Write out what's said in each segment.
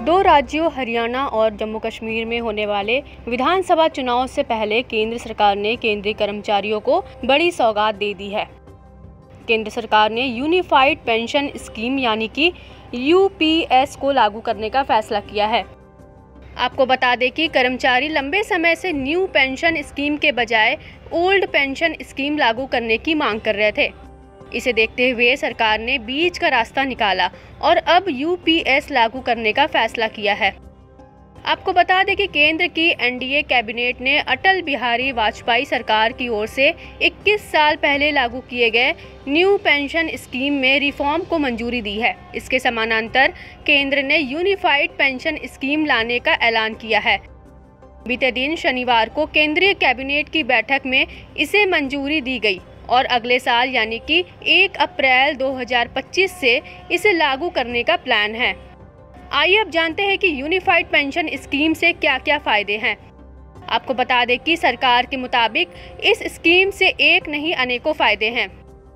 दो राज्यों हरियाणा और जम्मू कश्मीर में होने वाले विधानसभा चुनाव से पहले केंद्र सरकार ने केंद्रीय कर्मचारियों को बड़ी सौगात दे दी है। केंद्र सरकार ने यूनिफाइड पेंशन स्कीम यानी कि यूपीएस को लागू करने का फैसला किया है। आपको बता दें कि कर्मचारी लंबे समय से न्यू पेंशन स्कीम के बजाय ओल्ड पेंशन स्कीम लागू करने की मांग कर रहे थे। इसे देखते हुए सरकार ने बीच का रास्ता निकाला और अब यूपीएस लागू करने का फैसला किया है। आपको बता दें कि केंद्र की एनडीए कैबिनेट ने अटल बिहारी वाजपेयी सरकार की ओर से 21 साल पहले लागू किए गए न्यू पेंशन स्कीम में रिफॉर्म को मंजूरी दी है। इसके समानांतर केंद्र ने यूनिफाइड पेंशन स्कीम लाने का ऐलान किया है। बीते दिन शनिवार को केंद्रीय कैबिनेट की बैठक में इसे मंजूरी दी गई और अगले साल यानी कि 1 अप्रैल 2025 से इसे लागू करने का प्लान है। आइए अब जानते हैं कि यूनिफाइड पेंशन स्कीम से क्या क्या फायदे हैं। आपको बता दें कि सरकार के मुताबिक इस स्कीम से एक नहीं अनेकों फायदे हैं।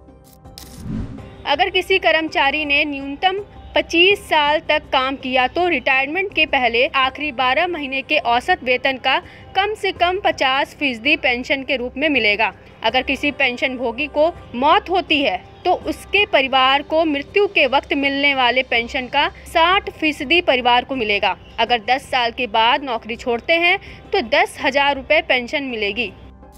अगर किसी कर्मचारी ने न्यूनतम 25 साल तक काम किया तो रिटायरमेंट के पहले आखिरी 12 महीने के औसत वेतन का कम से कम 50% पेंशन के रूप में मिलेगा। अगर किसी पेंशन भोगी को मौत होती है तो उसके परिवार को मृत्यु के वक्त मिलने वाले पेंशन का 60% परिवार को मिलेगा। अगर 10 साल के बाद नौकरी छोड़ते हैं तो 10,000 रुपये पेंशन मिलेगी।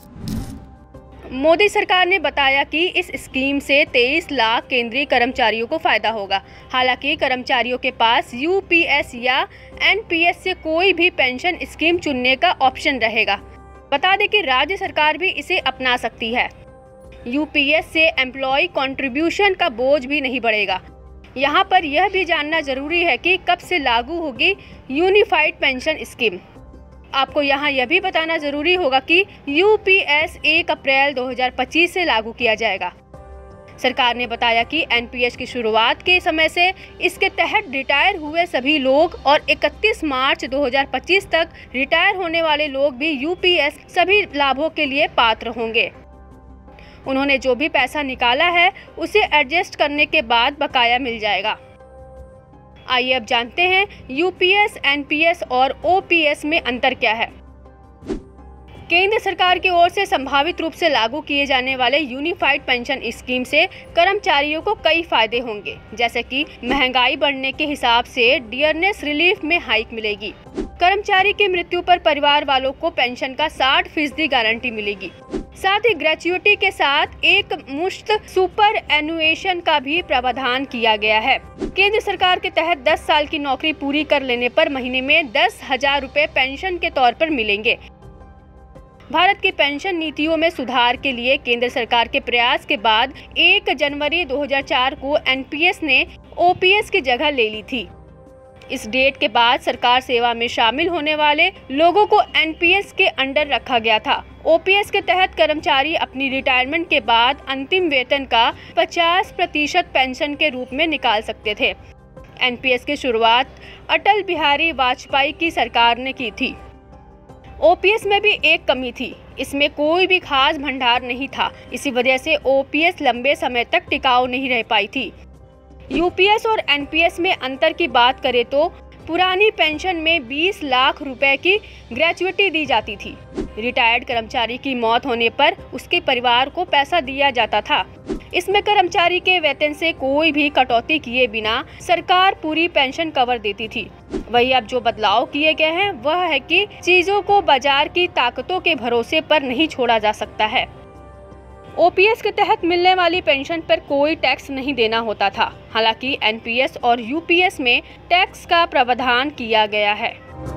मोदी सरकार ने बताया कि इस स्कीम से 23 लाख केंद्रीय कर्मचारियों को फायदा होगा। हालांकि कर्मचारियों के पास यूपीएस या एनपीएस से कोई भी पेंशन स्कीम चुनने का ऑप्शन रहेगा। बता दें कि राज्य सरकार भी इसे अपना सकती है। यूपीएस से एम्प्लॉय कंट्रीब्यूशन का बोझ भी नहीं बढ़ेगा। यहाँ पर यह भी जानना जरूरी है कि कब से लागू होगी यूनिफाइड पेंशन स्कीम। आपको यहाँ यह भी बताना जरूरी होगा कि यूपीएस 1 अप्रैल 2025 से लागू किया जाएगा। सरकार ने बताया कि एनपीएस की शुरुआत के समय से इसके तहत रिटायर हुए सभी लोग और 31 मार्च 2025 तक रिटायर होने वाले लोग भी यूपीएस सभी लाभों के लिए पात्र होंगे। उन्होंने जो भी पैसा निकाला है उसे एडजस्ट करने के बाद बकाया मिल जाएगा। आइए अब जानते हैं यूपीएस, एनपीएस और ओपीएस में अंतर क्या है। केंद्र सरकार की ओर से संभावित रूप से लागू किए जाने वाले यूनिफाइड पेंशन स्कीम से कर्मचारियों को कई फायदे होंगे, जैसे कि महंगाई बढ़ने के हिसाब से डियरनेस रिलीफ में हाइक मिलेगी। कर्मचारी की मृत्यु पर परिवार वालों को पेंशन का 60% गारंटी मिलेगी। साथ ही ग्रेच्युटी के साथ एक मुश्त सुपर एनुएशन का भी प्रावधान किया गया है। केंद्र सरकार के तहत 10 साल की नौकरी पूरी कर लेने पर महीने में 10,000 रुपये पेंशन के तौर पर मिलेंगे। भारत की पेंशन नीतियों में सुधार के लिए केंद्र सरकार के प्रयास के बाद 1 जनवरी 2004 को एनपीएस ने ओपीएस की जगह ले ली थी। इस डेट के बाद सरकार सेवा में शामिल होने वाले लोगों को एनपीएस के अंडर रखा गया था। ओपीएस के तहत कर्मचारी अपनी रिटायरमेंट के बाद अंतिम वेतन का 50% पेंशन के रूप में निकाल सकते थे। एनपीएस की शुरुआत अटल बिहारी वाजपेयी की सरकार ने की थी। ओपीएस में भी एक कमी थी, इसमें कोई भी खास भंडार नहीं था। इसी वजह से ओपीएस लंबे समय तक टिकाऊ नहीं रह पाई थी। यूपीएस और एनपीएस में अंतर की बात करें तो पुरानी पेंशन में 20 लाख रुपए की ग्रेच्युटी दी जाती थी। रिटायर्ड कर्मचारी की मौत होने पर उसके परिवार को पैसा दिया जाता था। इसमें कर्मचारी के वेतन से कोई भी कटौती किए बिना सरकार पूरी पेंशन कवर देती थी। वही अब जो बदलाव किए गए हैं वह है कि चीजों को बाजार की ताकतों के भरोसे पर नहीं छोड़ा जा सकता है। ओपीएस के तहत मिलने वाली पेंशन पर कोई टैक्स नहीं देना होता था। हालांकि एनपीएस और यूपीएस में टैक्स का प्रावधान किया गया है।